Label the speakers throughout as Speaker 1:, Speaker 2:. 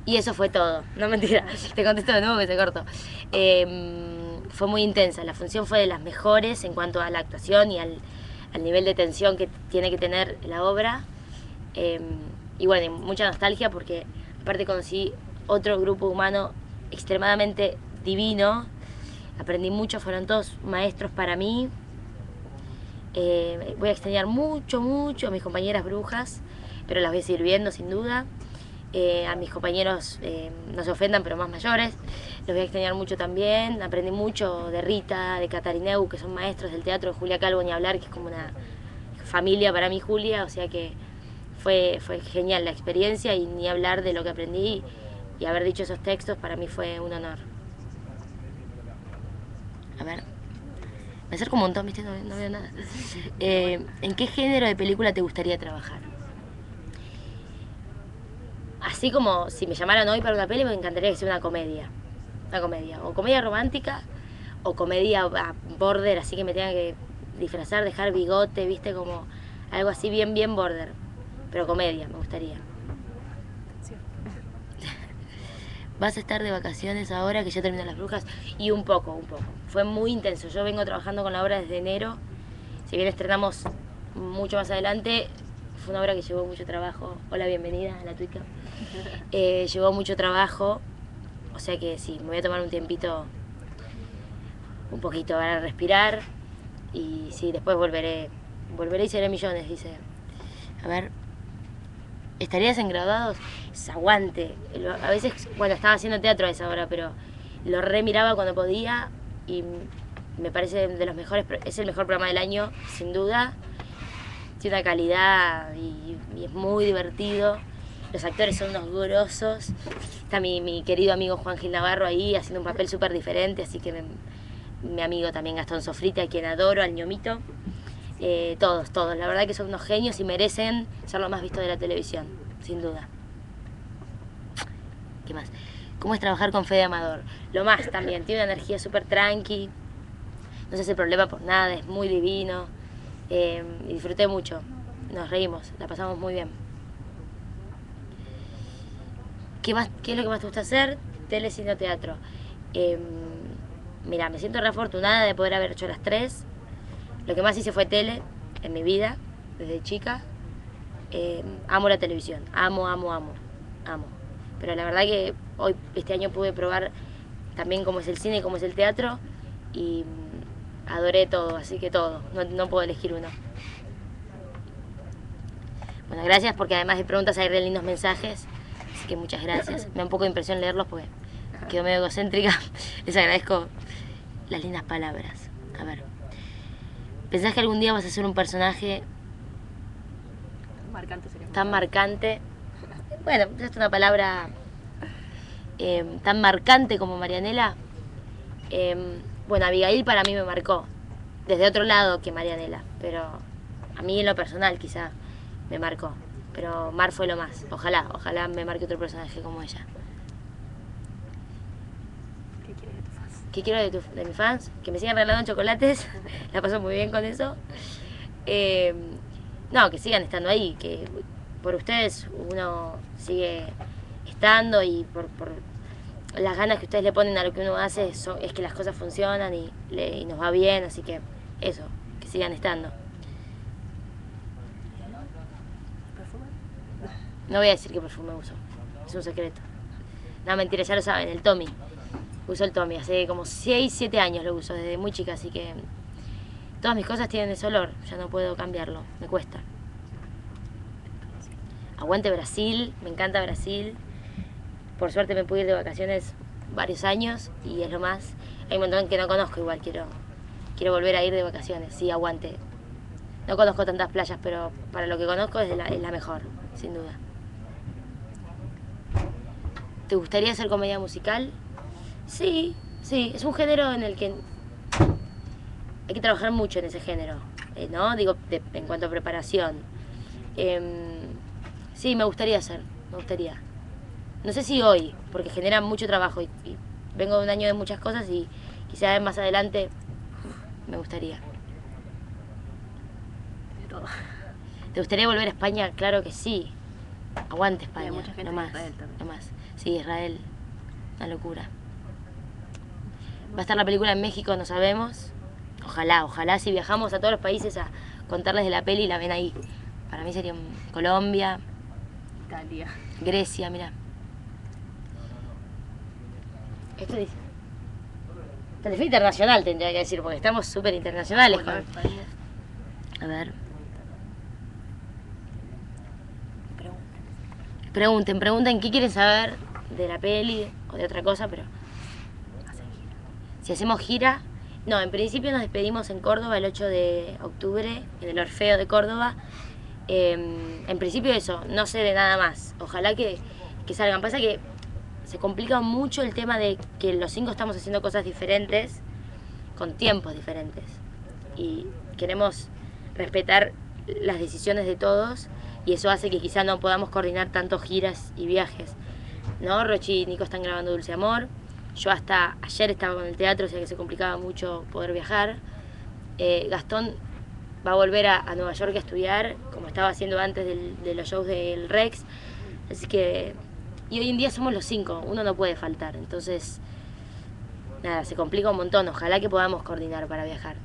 Speaker 1: Y eso fue todo. No, mentira, te contesto de nuevo que se corto. Fue muy intensa. La función fue de las mejores en cuanto a la actuación y al nivel de tensión que tiene que tener la obra. Y bueno, y mucha nostalgia porque aparte conocí otro grupo humano extremadamente divino. Aprendí mucho, fueron todos maestros para mí. Voy a extrañar mucho, mucho a mis compañeras brujas, pero las voy a seguir viendo sin duda. A mis compañeros, no se ofendan, pero más mayores, los voy a extrañar mucho también. Aprendí mucho de Rita, de Catarineu, que son maestros del teatro, de Julia Calvo, ni hablar, que es como una familia para mí, Julia, o sea que fue genial la experiencia y ni hablar de lo que aprendí y haber dicho esos textos para mí fue un honor. A ver, me acerco un montón, ¿viste? No veo nada. ¿En qué género de película te gustaría trabajar? Así como si me llamaran hoy para una peli, me encantaría que sea una comedia. Una comedia. O comedia romántica, o comedia border, así que me tenga que disfrazar, dejar bigote, ¿viste? Como algo así bien, bien border. Pero comedia, me gustaría. Sí. ¿Vas a estar de vacaciones ahora que ya terminan las brujas? Y un poco. Fue muy intenso. Yo vengo trabajando con la obra desde enero. Si bien estrenamos mucho más adelante, fue una obra que llevó mucho trabajo. Hola, bienvenida a la Tuica. Llevó mucho trabajo, o sea que sí, me voy a tomar un tiempito, un poquito para respirar y sí, después volveré y seré millones, dice. A ver, ¿estarías en Graduados? Aguante. A veces, bueno, estaba haciendo teatro a esa hora, pero lo remiraba cuando podía y me parece de los mejores, es el mejor programa del año, sin duda. Tiene una calidad y es muy divertido. Los actores son unos grosos. Está mi querido amigo Juan Gil Navarro ahí haciendo un papel súper diferente, así que mi amigo también Gastón Sofrita, a quien adoro, al ñomito. Todos. La verdad que son unos genios y merecen ser lo más visto de la televisión, sin duda. ¿Qué más? ¿Cómo es trabajar con Fede Amador? Lo más también, tiene una energía súper tranqui, no se hace problema por nada, es muy divino. Y disfruté mucho, nos reímos, la pasamos muy bien. ¿Qué es lo que más te gusta hacer? Tele, cine o teatro. Mira, me siento re afortunada de poder haber hecho las tres. Lo que más hice fue tele en mi vida, desde chica. Amo la televisión, amo. Pero la verdad que hoy, este año pude probar también cómo es el cine y cómo es el teatro y adoré todo, así que todo, no puedo elegir uno. Bueno, gracias porque además de preguntas hay re lindos mensajes, así que muchas gracias. Me da un poco de impresión leerlos porque quedo medio egocéntrica. Les agradezco las lindas palabras. A ver, ¿pensás que algún día vas a ser un personaje
Speaker 2: marcante sería
Speaker 1: tan marcante? Bueno, es una palabra tan marcante como Marianela. Bueno, Abigail para mí me marcó desde otro lado que Marianela, pero a mí en lo personal quizá me marcó, pero Mar fue lo más. Ojalá me marque otro personaje como ella.
Speaker 2: ¿Qué quieres de tus fans?
Speaker 1: ¿Qué quiero de mis fans? Que me sigan regalando chocolates. La paso muy bien con eso. No, que sigan estando ahí, que por ustedes uno sigue estando y por las ganas que ustedes le ponen a lo que uno hace es que las cosas funcionan y nos va bien, así que eso, que sigan estando.
Speaker 2: ¿Perfume?
Speaker 1: No voy a decir qué perfume uso, es un secreto. No, mentira, ya lo saben, el Tommy. Uso el Tommy, hace como 6, 7 años lo uso, desde muy chica, así que todas mis cosas tienen ese olor, ya no puedo cambiarlo, me cuesta. Aguante Brasil, me encanta Brasil. Por suerte me pude ir de vacaciones varios años y es lo más. Hay un montón que no conozco igual, quiero volver a ir de vacaciones, sí, aguante. No conozco tantas playas, pero para lo que conozco es la mejor, sin duda. ¿Te gustaría hacer comedia musical? Sí, es un género en el que hay que trabajar mucho en ese género, ¿no? Digo, en cuanto a preparación. Sí, me gustaría. No sé si hoy, porque genera mucho trabajo y vengo de un año de muchas cosas y quizás más adelante me gustaría.
Speaker 2: De todo.
Speaker 1: ¿Te gustaría volver a España? Claro que sí. Aguante España,
Speaker 2: Hay mucha gente
Speaker 1: no más,
Speaker 2: de Israel también.
Speaker 1: no más. Sí. Sí, Israel. Una locura. Va a estar la película en México, no sabemos. Ojalá si viajamos a todos los países a contarles de la peli y la ven ahí. Para mí sería Colombia,
Speaker 2: Italia.
Speaker 1: Grecia, mira. Esto dice. Telefe internacional tendría que decir, porque estamos súper internacionales.
Speaker 2: Bueno, España.
Speaker 1: A ver.
Speaker 2: Pregunta.
Speaker 1: Pregunten qué quieren saber de la peli o de otra cosa, pero
Speaker 2: ¿Hacen gira?
Speaker 1: si hacemos gira, no, en principio nos despedimos en Córdoba el 8 de octubre, en el Orfeo de Córdoba. En principio eso, no sé de nada más. Ojalá que salgan. Pasa que se complica mucho el tema de que los 5 estamos haciendo cosas diferentes, con tiempos diferentes. Y queremos respetar las decisiones de todos, y eso hace que quizá no podamos coordinar tanto giras y viajes, ¿no? Rochi y Nico están grabando Dulce Amor. Yo hasta ayer estaba con el teatro, o sea que se complicaba mucho poder viajar. Gastón va a volver a Nueva York a estudiar, como estaba haciendo antes de los shows del Rex. Así que... Y hoy en día somos los 5, uno no puede faltar. Entonces, nada, se complica un montón. Ojalá que podamos coordinar para viajar.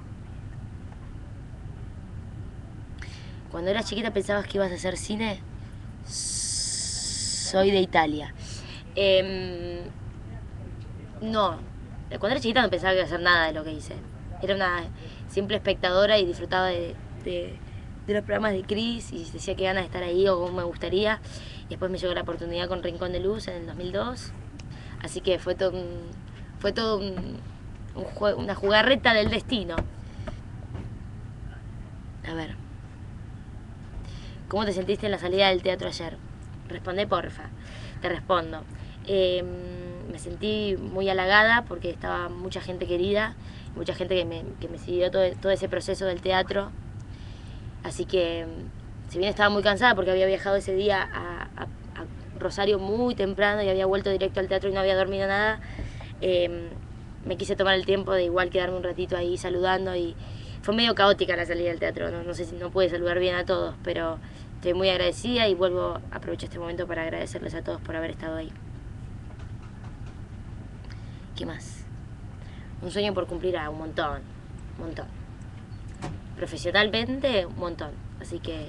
Speaker 1: Cuando eras chiquita pensabas que ibas a hacer cine. Soy de Italia. No, cuando era chiquita no pensaba que iba a hacer nada de lo que hice. Era una simple espectadora y disfrutaba de los programas de Chris y decía que ganas de estar ahí o cómo me gustaría. Y después me llegó la oportunidad con Rincón de Luz en el 2002. Así que fue todo una jugarreta del destino. A ver. ¿Cómo te sentiste en la salida del teatro ayer? Responde, porfa. Te respondo. Me sentí muy halagada porque estaba mucha gente querida, mucha gente que me siguió todo ese proceso del teatro. Así que, si bien estaba muy cansada porque había viajado ese día a Rosario muy temprano y había vuelto directo al teatro y no había dormido nada, me quise tomar el tiempo de igual quedarme un ratito ahí saludando. Y fue medio caótica la salida del teatro, no sé si no pude saludar bien a todos, pero estoy muy agradecida y aprovecho este momento para agradecerles a todos por haber estado ahí. ¿Qué más? Un sueño por cumplir, un montón. Profesionalmente, un montón. Así que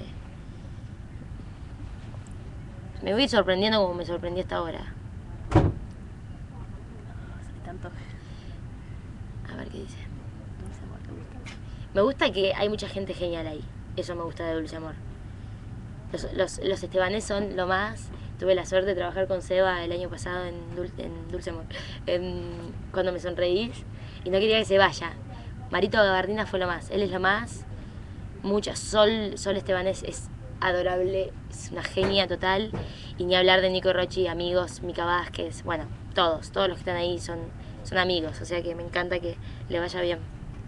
Speaker 1: me voy sorprendiendo como me sorprendí hasta ahora.
Speaker 2: Hay tanto.
Speaker 1: A ver qué dice.
Speaker 2: Dulce Amor, ¿te gusta?
Speaker 1: Me gusta que hay mucha gente genial ahí. Eso me gusta de Dulce Amor. Los estebanés son lo más. Tuve la suerte de trabajar con Seba el año pasado en Dulce Amor, cuando me sonreís, y no quería que se vaya. Marito Gabardina fue lo más, él es lo más. Sol Estebanés es adorable, es una genia total. Y ni hablar de Nico Rochi, amigos, Mica Vázquez, bueno, todos los que están ahí son amigos, o sea que me encanta que le vaya bien.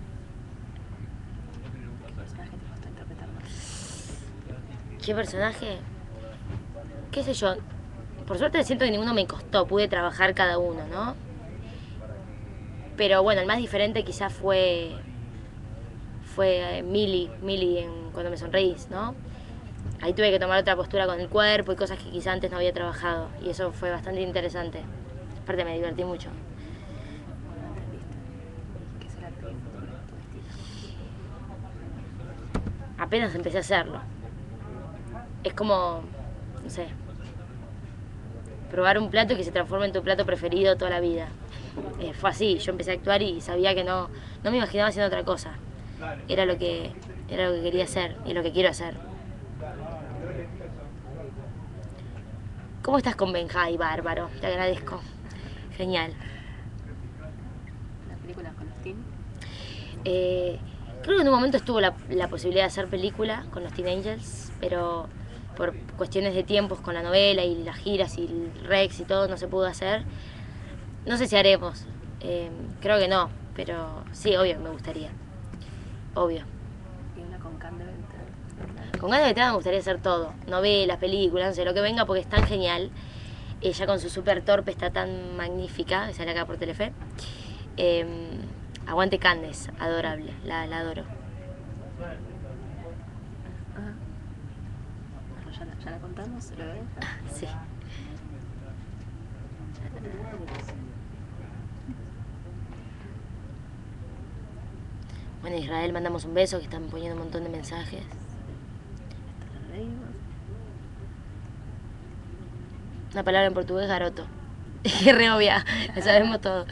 Speaker 2: ¿Qué personaje te costó interpretar más?
Speaker 1: ¿Qué personaje? ¿Qué sé yo? Por suerte siento que ninguno me costó, pude trabajar cada uno, ¿no? Pero bueno, el más diferente quizás fue Mili Cuando me sonreís, ¿no? Ahí tuve que tomar otra postura con el cuerpo y cosas que quizás antes no había trabajado, y eso fue bastante interesante. Aparte me divertí mucho.
Speaker 2: ¿No entendiste? ¿Qué será tu estilo?
Speaker 1: Apenas empecé a hacerlo. Es como, no sé, probar un plato y que se transforme en tu plato preferido toda la vida. Fue así, yo empecé a actuar y sabía que no me imaginaba haciendo otra cosa. Era lo que quería hacer y lo que quiero hacer. ¿Cómo estás con Benja? Ay, bárbaro, te agradezco. Genial.
Speaker 2: ¿La película con los teen?
Speaker 1: Creo que en un momento estuvo la posibilidad de hacer película con los Teen Angels, pero por cuestiones de tiempos con la novela y las giras y el Rex y todo no se pudo hacer. No sé si haremos, creo que no, pero sí, obvio que me gustaría. Obvio.
Speaker 2: Y una con Can de Venter.
Speaker 1: Con ganas de Ventana me gustaría hacer todo, novelas, películas, no sé, lo que venga porque es tan genial. Ella con su super torpe está tan magnífica, que sale acá por Telefe. Aguante Candes, adorable, la adoro.
Speaker 2: Bueno, ya la contamos, lo de Benja.
Speaker 1: Sí. Bueno, Israel, mandamos un beso, que están poniendo un montón de mensajes. Una palabra en portugués, garoto. Es re obvia, lo sabemos todo.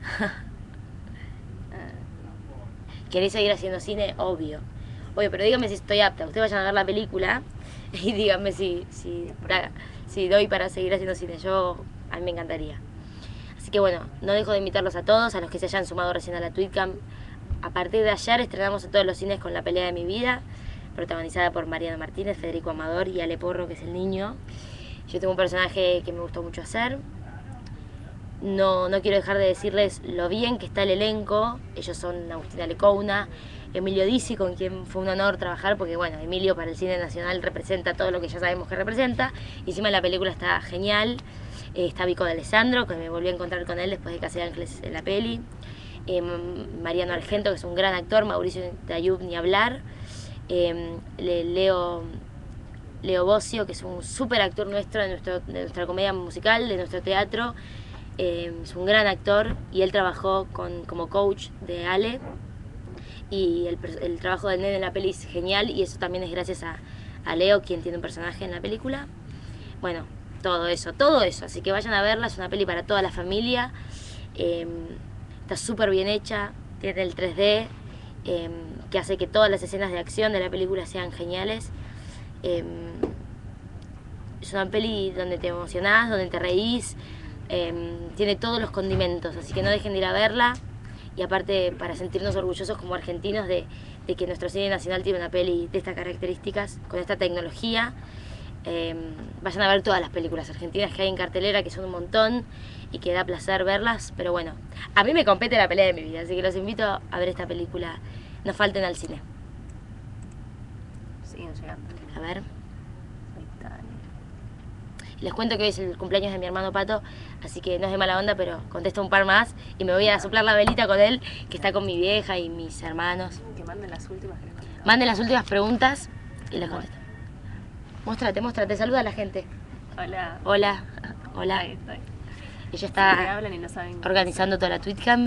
Speaker 1: ¿Queréis seguir haciendo cine? Obvio. Obvio, pero díganme si estoy apta. Ustedes vayan a ver la película y díganme si doy para seguir haciendo cine. A mí me encantaría. Así que bueno, no dejo de invitarlos a todos, a los que se hayan sumado recién a la Tweetcam. A partir de ayer estrenamos en todos los cines con La pelea de mi vida, protagonizada por Mariano Martínez, Federico Amador y Ale Porro, que es el niño. Yo tengo un personaje que me gustó mucho hacer. No quiero dejar de decirles lo bien que está el elenco. Ellos son Agustina Lecouna, Emilio Dizzi, con quien fue un honor trabajar, porque bueno, Emilio para el cine nacional representa todo lo que ya sabemos que representa. Y encima la película está genial. Está Vico de Alessandro, que me volví a encontrar con él después de Casa de Ángeles en la peli. Mariano Argento, que es un gran actor. Mauricio Tayub, ni hablar. Leo Bocio, que es un súper actor nuestro de nuestra comedia musical, de nuestro teatro. Es un gran actor y él trabajó como coach de Ale. Y el trabajo del nene en la peli es genial, y eso también es gracias a Leo, quien tiene un personaje en la película. Bueno, todo eso. Así que vayan a verla, es una peli para toda la familia. Está súper bien hecha, tiene el 3D, que hace que todas las escenas de acción de la película sean geniales. Es una peli donde te emocionás, donde te reís, tiene todos los condimentos, así que no dejen de ir a verla. Y aparte, para sentirnos orgullosos como argentinos de que nuestro cine nacional tiene una peli de estas características, con esta tecnología. Vayan a ver todas las películas argentinas que hay en cartelera, que son un montón y que da placer verlas. Pero bueno, a mí me compete La pelea de mi vida, así que los invito a ver esta película. No falten al cine.
Speaker 2: Siguen llegando.
Speaker 1: A ver. Les cuento que hoy es el cumpleaños de mi hermano Pato, así que no es de mala onda, pero contesto un par más y me voy a soplar la velita con él, que está con mi vieja y mis hermanos.
Speaker 2: Que manden las últimas que les contesto.
Speaker 1: Manden las últimas preguntas y les contesto. Móstrate, saluda a la gente.
Speaker 2: Hola.
Speaker 1: Hola.
Speaker 2: Ahí estoy.
Speaker 1: Ella está
Speaker 2: Que hablan y no saben
Speaker 1: organizando toda la Tweetcam.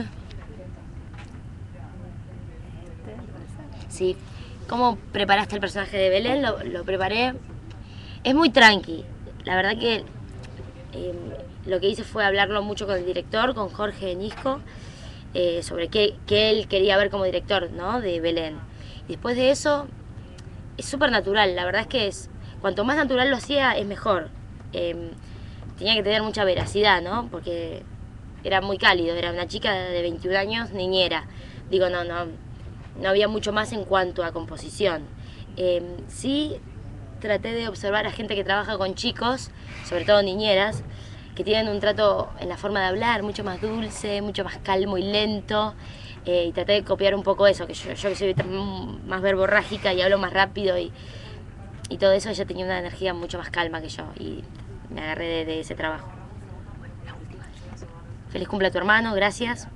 Speaker 1: Sí. ¿Cómo preparaste el personaje de Belén? Lo preparé. Es muy tranqui. La verdad que lo que hice fue hablarlo mucho con el director, con Jorge Ñisco, sobre qué él quería ver como director, ¿no?, de Belén. Y después de eso, es súper natural. La verdad es que cuanto más natural lo hacía, es mejor. Tenía que tener mucha veracidad, ¿no?, porque era muy cálido. Era una chica de 21 años, niñera. Digo, no había mucho más en cuanto a composición. Sí, traté de observar a gente que trabaja con chicos, sobre todo niñeras, que tienen un trato en la forma de hablar mucho más dulce, mucho más calmo y lento, y traté de copiar un poco eso, que yo que soy más verborrágica y hablo más rápido y todo eso. Ella tenía una energía mucho más calma que yo y me agarré de ese trabajo. Feliz cumple a tu hermano, gracias.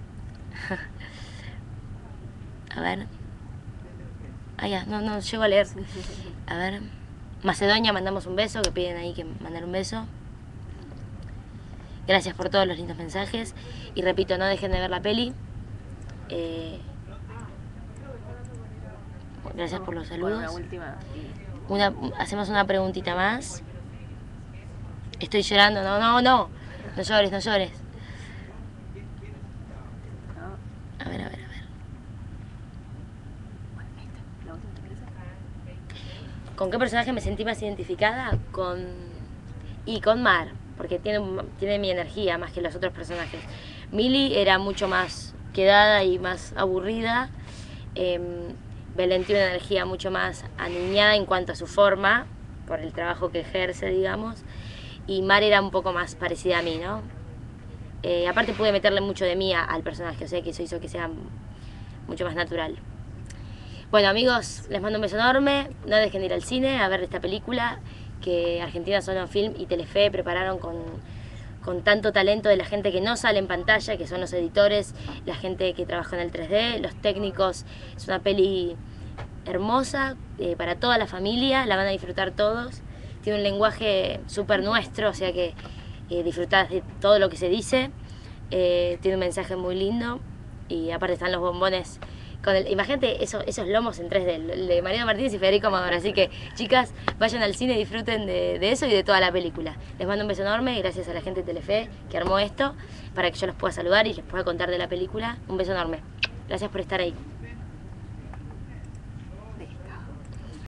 Speaker 1: A ver. Ya, no llego a leer. A ver. Macedonia, mandamos un beso, que piden ahí que mandar un beso. Gracias por todos los lindos mensajes. Y repito, no dejen de ver la peli. Gracias por los saludos.
Speaker 2: Una última.
Speaker 1: Hacemos una preguntita más. Estoy llorando, no llores.
Speaker 2: No.
Speaker 1: A ver.
Speaker 2: Bueno, ahí está. La última, ¿te parece?
Speaker 1: ¿Con qué personaje me sentí más identificada? Con Mar, porque tiene mi energía más que los otros personajes. Mili era mucho más quedada y más aburrida. Belén tiene una energía mucho más aniñada en cuanto a su forma, por el trabajo que ejerce, digamos. Y Mar era un poco más parecida a mí, ¿no? Aparte pude meterle mucho de mí al personaje, o sea que eso hizo que sea mucho más natural. Bueno, amigos, les mando un beso enorme. No dejen de ir al cine a ver esta película que Argentina Sono Film y Telefe prepararon con tanto talento de la gente que no sale en pantalla, que son los editores, la gente que trabaja en el 3D, los técnicos. Es una peli hermosa para toda la familia, la van a disfrutar todos. Tiene un lenguaje súper nuestro, o sea que disfrutás de todo lo que se dice. Tiene un mensaje muy lindo y aparte están los bombones Imagínate esos lomos en 3D, el de Mariano Martínez y Federico Amador. Así que, chicas, vayan al cine, disfruten de eso y de toda la película. Les mando un beso enorme y gracias a la gente de Telefe que armó esto para que yo los pueda saludar y les pueda contar de la película. Un beso enorme. Gracias por estar ahí.